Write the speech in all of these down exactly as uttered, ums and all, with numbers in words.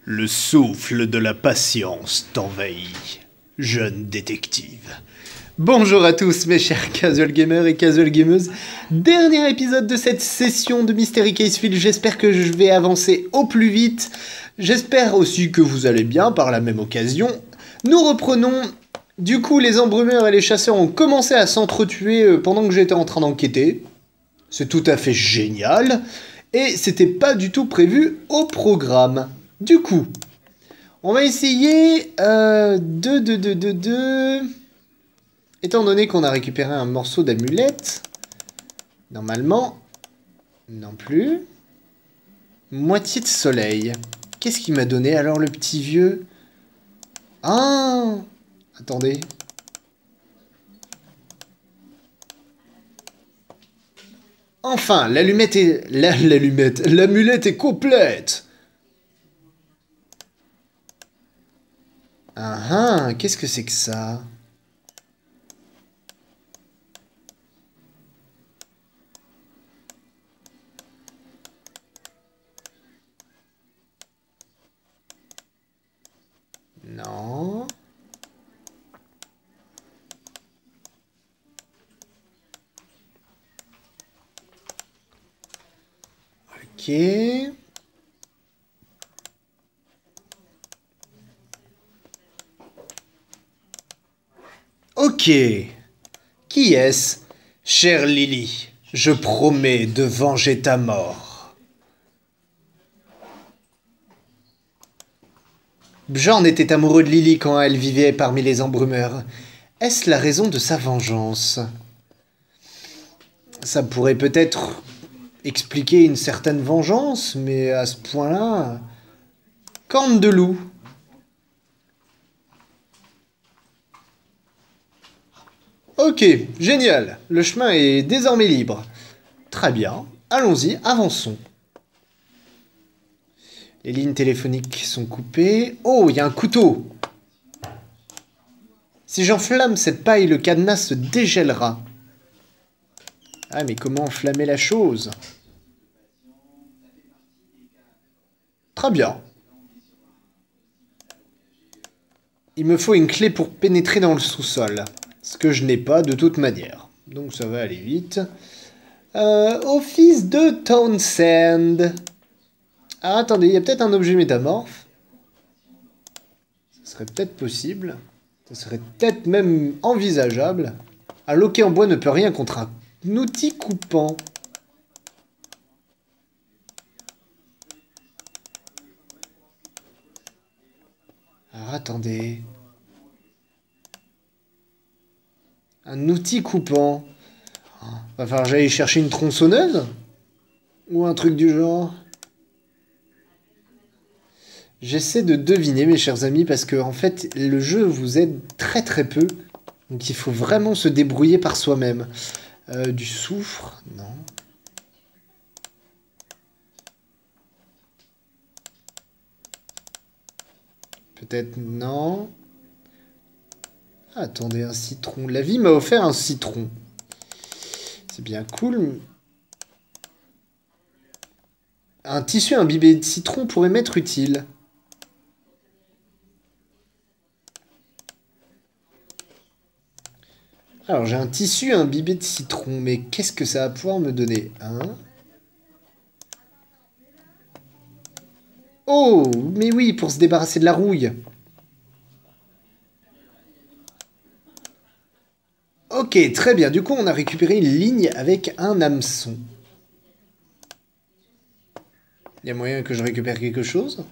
Le souffle de la patience t'envahit, jeune détective. Bonjour à tous mes chers casual gamers et casual gameuses. Dernier épisode de cette session de Mystery Case Files. J'espère que je vais avancer au plus vite. J'espère aussi que vous allez bien par la même occasion. Nous reprenons. Du coup, les embrumeurs et les chasseurs ont commencé à s'entretuer pendant que j'étais en train d'enquêter. C'est tout à fait génial. Et c'était pas du tout prévu au programme. Du coup, on va essayer euh, de, de, de, de, de... Étant donné qu'on a récupéré un morceau d'amulette, normalement, non plus. Moitié de soleil. Qu'est-ce qu'il m'a donné alors le petit vieux? Ah! Attendez. Enfin, l'allumette est... La, l'allumette... L'amulette est complète! Ah ah, qu'est-ce que c'est que ça? Non. Ok. Ok. Qui est-ce? Chère Lily, je promets de venger ta mort. Bjorn était amoureux de Lily quand elle vivait parmi les embrumeurs. Est-ce la raison de sa vengeance? Ça pourrait peut-être expliquer une certaine vengeance, mais à ce point-là... Corne de loup. Ok, génial. Le chemin est désormais libre. Très bien. Allons-y, avançons. Les lignes téléphoniques sont coupées. Oh, il y a un couteau. Si j'enflamme cette paille, le cadenas se dégèlera. Ah, mais comment enflammer la chose? Très bien. Il me faut une clé pour pénétrer dans le sous-sol. Ce que je n'ai pas de toute manière. Donc ça va aller vite. Euh, office de Townsend. Ah, attendez, il y a peut-être un objet métamorphe. Ce serait peut-être possible. Ce serait peut-être même envisageable. Un loquet en bois ne peut rien contre un outil coupant. Alors attendez. Un outil coupant. Va falloir que j'aille chercher une tronçonneuse? Ou un truc du genre? J'essaie de deviner, mes chers amis, parce que en fait, le jeu vous aide très très peu. Donc il faut vraiment se débrouiller par soi-même. Euh, du soufre? Non. Peut-être non. Ah, attendez, un citron. La vie m'a offert un citron. C'est bien cool. Un tissu imbibé de citron pourrait m'être utile. Alors, j'ai un tissu imbibé de citron, mais qu'est-ce que ça va pouvoir me donner, hein? Oh, mais oui, pour se débarrasser de la rouille. Ok, très bien. Du coup, on a récupéré une ligne avec un hameçon. Il y a moyen que je récupère quelque chose?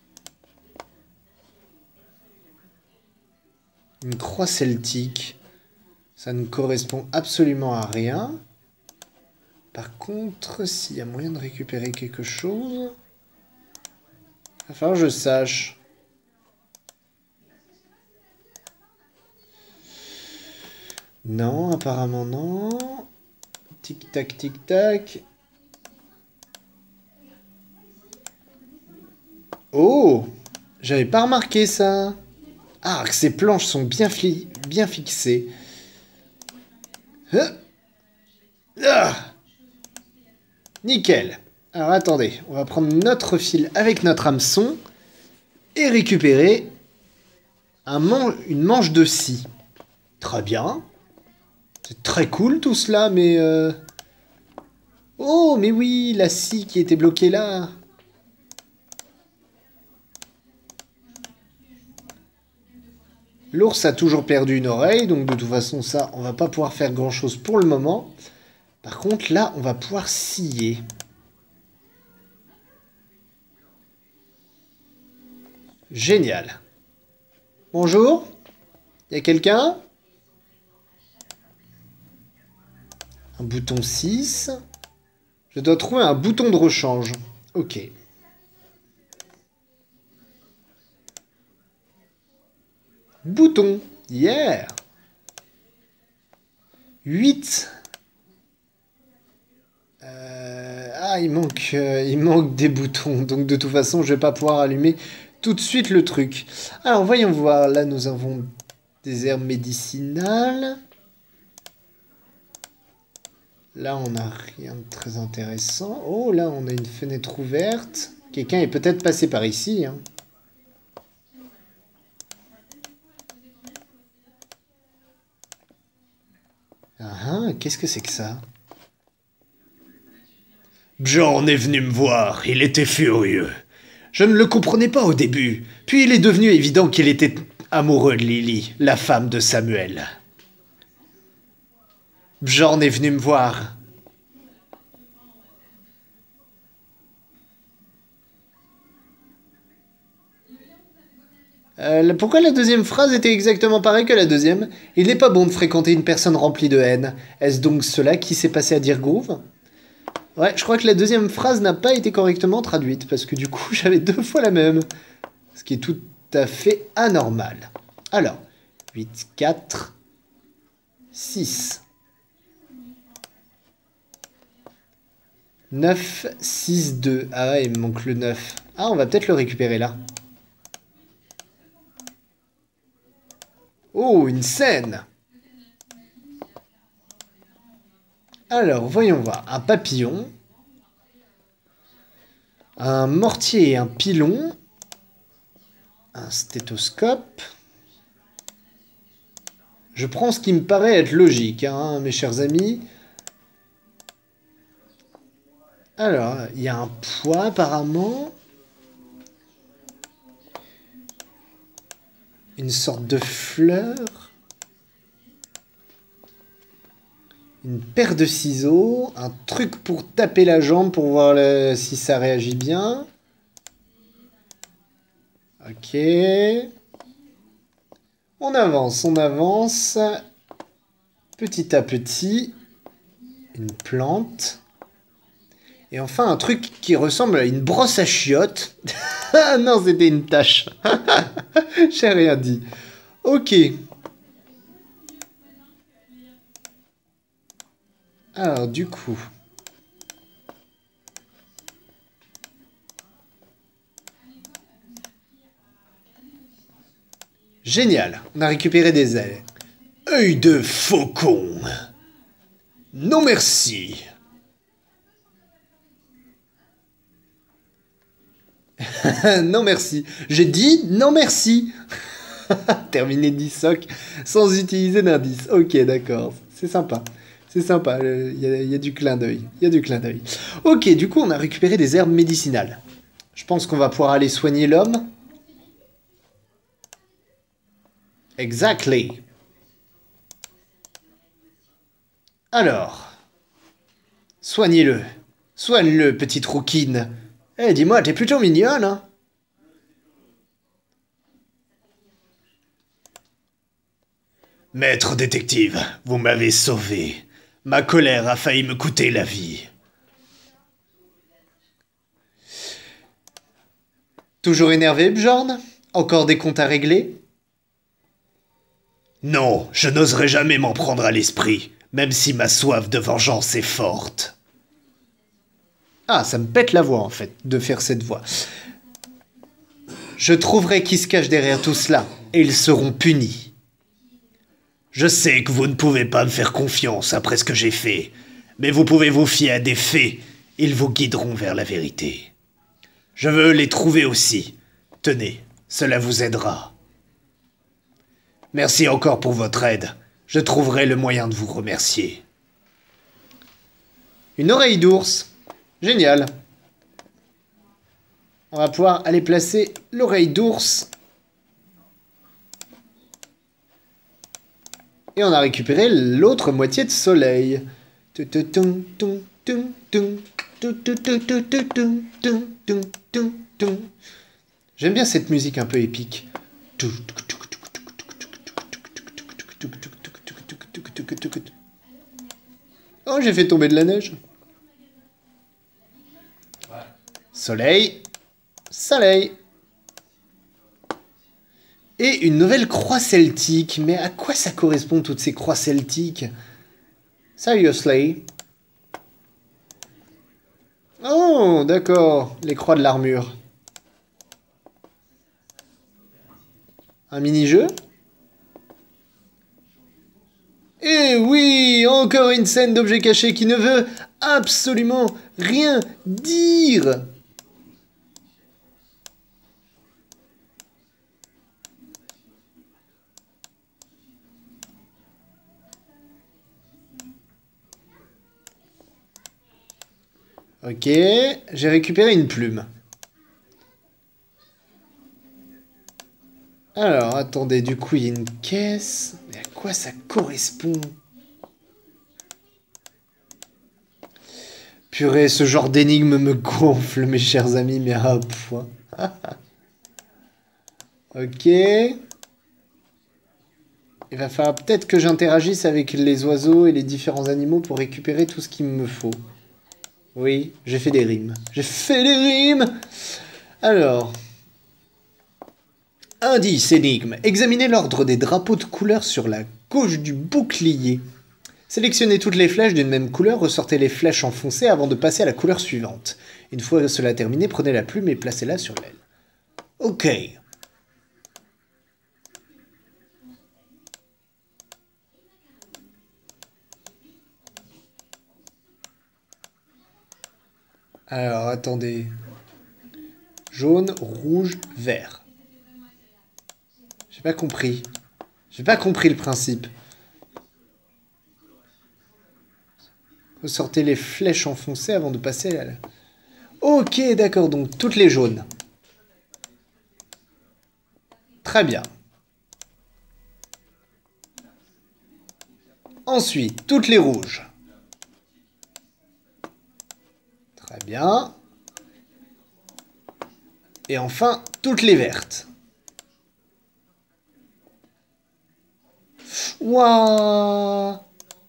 Une croix celtique. Ça ne correspond absolument à rien. Par contre, s'il y a moyen de récupérer quelque chose... Il va falloir que je sache. Non, apparemment non. Tic-tac, tic-tac. Oh! J'avais pas remarqué ça. Ah, que ces planches sont bien, bien fixées. Ah! Nickel. Alors attendez, on va prendre notre fil avec notre hameçon. et récupérer un man une manche de scie. Très bien. C'est très cool tout cela, mais... Euh... Oh, mais oui, la scie qui était bloquée là. L'ours a toujours perdu une oreille, donc de toute façon, ça, on va pas pouvoir faire grand-chose pour le moment. Par contre, là, on va pouvoir scier. Génial. Bonjour. Y a quelqu'un? Un bouton six. Je dois trouver un bouton de rechange. Ok. Bouton. Yeah. huit. Euh, ah, il manque, euh, il manque des boutons. Donc de toute façon, je vais pas pouvoir allumer tout de suite le truc. Alors, voyons voir. Là, nous avons des herbes médicinales. Là, on n'a rien de très intéressant. Oh, là, on a une fenêtre ouverte. Quelqu'un est peut-être passé par ici. Hein. Ah, qu'est-ce que c'est que ça? Bjorn est venu me voir, il était furieux. Je ne le comprenais pas au début. Puis il est devenu évident qu'il était amoureux de Lily, la femme de Samuel. Bjorn est venu me voir. Euh, pourquoi la deuxième phrase était exactement pareille que la deuxième? Il n'est pas bon de fréquenter une personne remplie de haine. Est-ce donc cela qui s'est passé à Dirgrove? Ouais, je crois que la deuxième phrase n'a pas été correctement traduite, parce que du coup, j'avais deux fois la même. Ce qui est tout à fait anormal. Alors, huit, quatre, six. neuf, six, deux. Ah ouais, il me manque le neuf. Ah, on va peut-être le récupérer là. Oh, une scène! Alors, voyons voir. Un papillon. Un mortier et un pilon. Un stéthoscope. Je prends ce qui me paraît être logique, hein, mes chers amis. Alors, il y a un poids apparemment. Une sorte de fleur. Une paire de ciseaux. Un truc pour taper la jambe pour voir le, si ça réagit bien. Ok. On avance, on avance. Petit à petit. Une plante. Et enfin, un truc qui ressemble à une brosse à chiottes. Ah non, c'était une tâche. J'ai rien dit. Ok. Alors, du coup... Génial. On a récupéré des ailes. Œil de faucon. Non merci. Non merci. J'ai dit non merci. Terminé dix socs sans utiliser d'indice. Ok, d'accord. C'est sympa. C'est sympa. Il y, y a du clin d'œil. Il y a du clin d'œil. Ok, du coup, on a récupéré des herbes médicinales. Je pense qu'on va pouvoir aller soigner l'homme. Exactly. Alors. Soignez-le. Soigne-le, petite rouquine. Eh, dis-moi, t'es plutôt mignonne, hein? Maître détective, vous m'avez sauvé. Ma colère a failli me coûter la vie. Toujours énervé, Bjorn? Encore des comptes à régler? Non, je n'oserais jamais m'en prendre à l'esprit, même si ma soif de vengeance est forte. Ah, ça me pète la voix, en fait, de faire cette voix. Je trouverai qui se cache derrière tout cela, et ils seront punis. Je sais que vous ne pouvez pas me faire confiance après ce que j'ai fait, mais vous pouvez vous fier à des faits, ils vous guideront vers la vérité. Je veux les trouver aussi. Tenez, Cela vous aidera. Merci encore pour votre aide. Je trouverai le moyen de vous remercier. Une oreille d'ours. Génial. On va pouvoir aller placer l'oreille d'ours. Et on a récupéré l'autre moitié de soleil. J'aime bien cette musique un peu épique. Oh, j'ai fait tomber de la neige. Soleil. Soleil. Et une nouvelle croix celtique. Mais à quoi ça correspond toutes ces croix celtiques? Seriously? Oh, d'accord. Les croix de l'armure. Un mini-jeu? Et oui, encore une scène d'objet caché qui ne veut absolument rien dire. Ok, j'ai récupéré une plume. Alors, attendez, du coup, il y a une caisse. Mais à quoi ça correspond? Purée, ce genre d'énigme me gonfle, mes chers amis, mais à un point. Ok. Il va falloir peut-être que j'interagisse avec les oiseaux et les différents animaux pour récupérer tout ce qu'il me faut. Oui, j'ai fait des rimes. J'ai fait des rimes! Alors... Indice, énigme. Examinez l'ordre des drapeaux de couleur sur la gauche du bouclier. Sélectionnez toutes les flèches d'une même couleur, ressortez les flèches enfoncées avant de passer à la couleur suivante. Une fois cela terminé, prenez la plume et placez-la sur l'aile. Ok. Alors, attendez. Jaune, rouge, vert. J'ai pas compris. J'ai pas compris le principe. Ressortez les flèches enfoncées avant de passer à la... Ok, d'accord, donc toutes les jaunes. Très bien. Ensuite, toutes les rouges. Très bien. Et enfin, toutes les vertes. Waouh!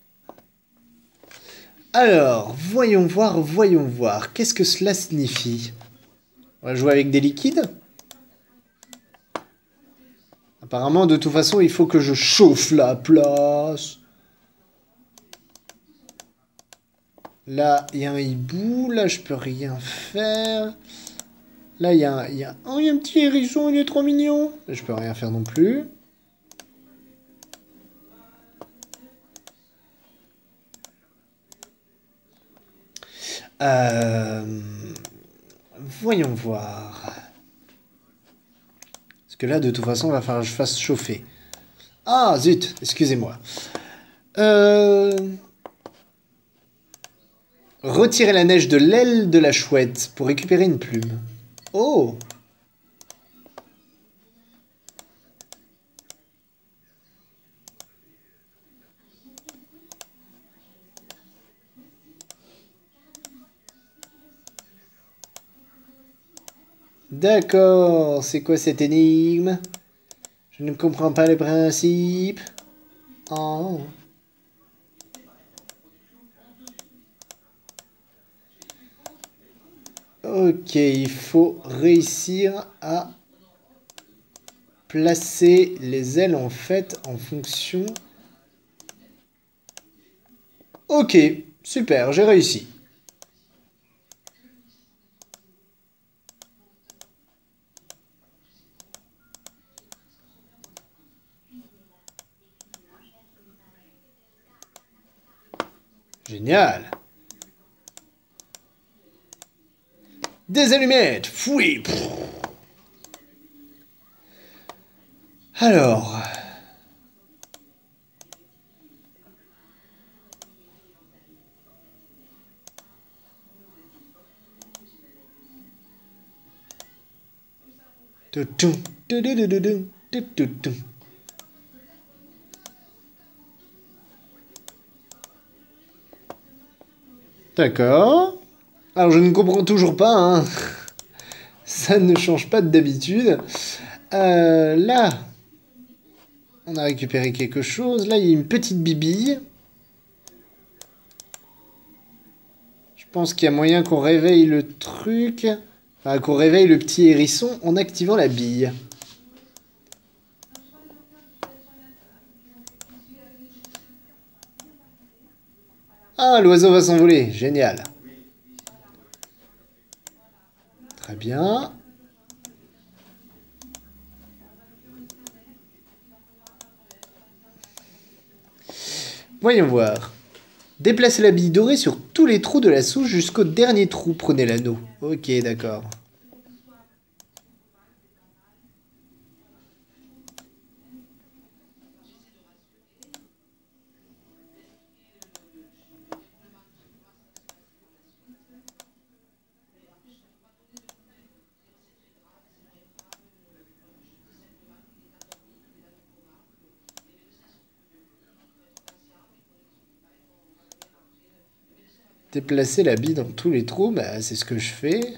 Alors, voyons voir, voyons voir. Qu'est-ce que cela signifie? On va jouer avec des liquides? Apparemment, de toute façon, il faut que je chauffe la place. Là, il y a un hibou. Là, je peux rien faire. Là, il y a un... Y a... Oh, il y a un petit hérisson, il est trop mignon. Là, je peux rien faire non plus. Euh... Voyons voir. Parce que là, de toute façon, il va falloir que je fasse chauffer. Ah, zut, excusez-moi. Euh... Retirer la neige de l'aile de la chouette pour récupérer une plume. Oh! D'accord, c'est quoi cette énigme? Je ne comprends pas le principe. Oh. Ok, il faut réussir à placer les ailes en fait en fonction... Ok, super, j'ai réussi. Génial. Des allumettes. Fouille. Alors... D'accord. Alors je ne comprends toujours pas, hein. Ça ne change pas d'habitude. Euh, là, on a récupéré quelque chose. Là, il y a une petite bibille. Je pense qu'il y a moyen qu'on réveille le truc. Enfin, qu'on réveille le petit hérisson en activant la bille. Ah, l'oiseau va s'envoler. Génial. Très bien. Voyons voir. Déplacez la bille dorée sur tous les trous de la souche jusqu'au dernier trou. Prenez l'anneau. Ok, d'accord. Déplacer la bille dans tous les trous, bah c'est ce que je fais.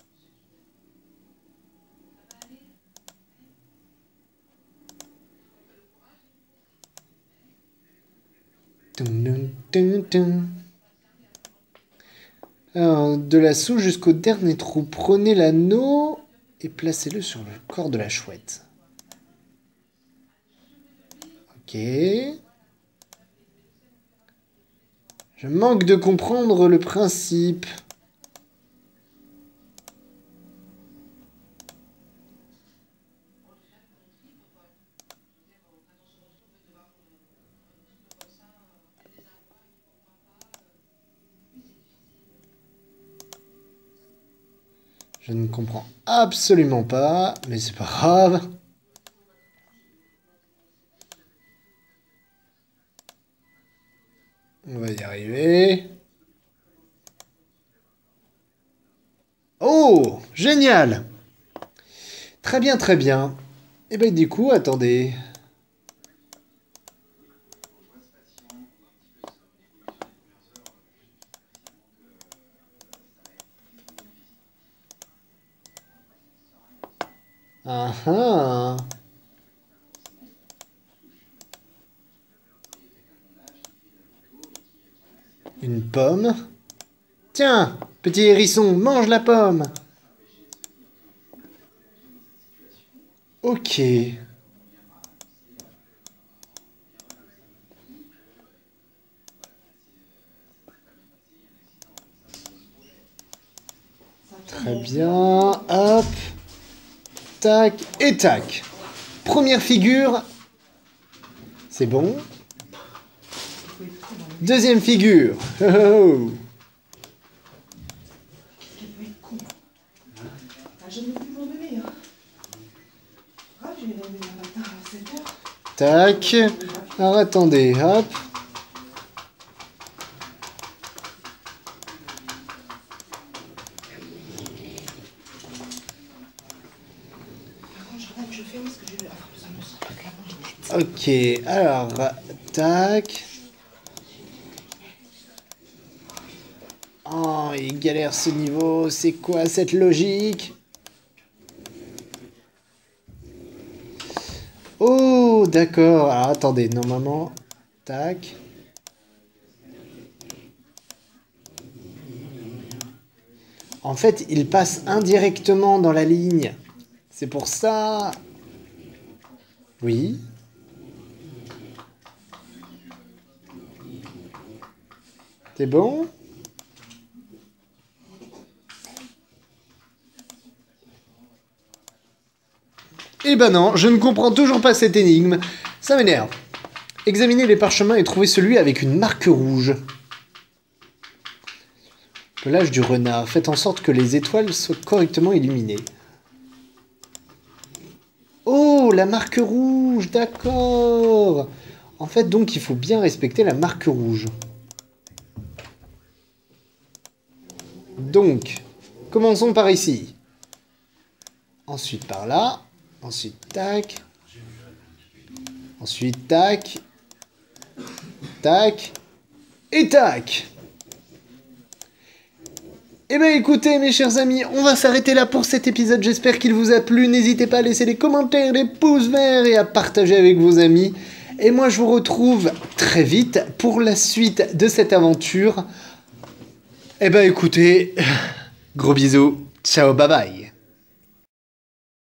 Alors, de la souche jusqu'au dernier trou. Prenez l'anneau et placez-le sur le corps de la chouette. Ok. Je manque de comprendre le principe. Je ne comprends absolument pas, mais c'est pas grave. On va y arriver. Oh, génial! Très bien, très bien. Et ben du coup, attendez. Ah ah. Une pomme. Tiens, petit hérisson, mange la pomme. Ok. Très bien. Hop. Tac et tac. Première figure. C'est bon. Deuxième figure. Oh, oh. Tac. Alors attendez, hop. Ok, alors, tac. Oh, il galère ce niveau. C'est quoi cette logique? Oh, d'accord. Alors, attendez, normalement... Tac. En fait, il passe indirectement dans la ligne. C'est pour ça... Oui. C'est bon? Eh ben non, je ne comprends toujours pas cette énigme. Ça m'énerve. Examinez les parchemins et trouvez celui avec une marque rouge. Pelage du renard. Faites en sorte que les étoiles soient correctement illuminées. Oh, Oh, la marque rouge, d'accord. En fait, donc, il faut bien respecter la marque rouge. Donc, commençons par ici. Ensuite par là. Ensuite, tac. Ensuite, tac. Tac. Et tac. Eh bien écoutez mes chers amis, on va s'arrêter là pour cet épisode, j'espère qu'il vous a plu, n'hésitez pas à laisser des commentaires, des pouces verts et à partager avec vos amis. Et moi je vous retrouve très vite pour la suite de cette aventure. Eh bien écoutez, gros bisous, ciao bye bye.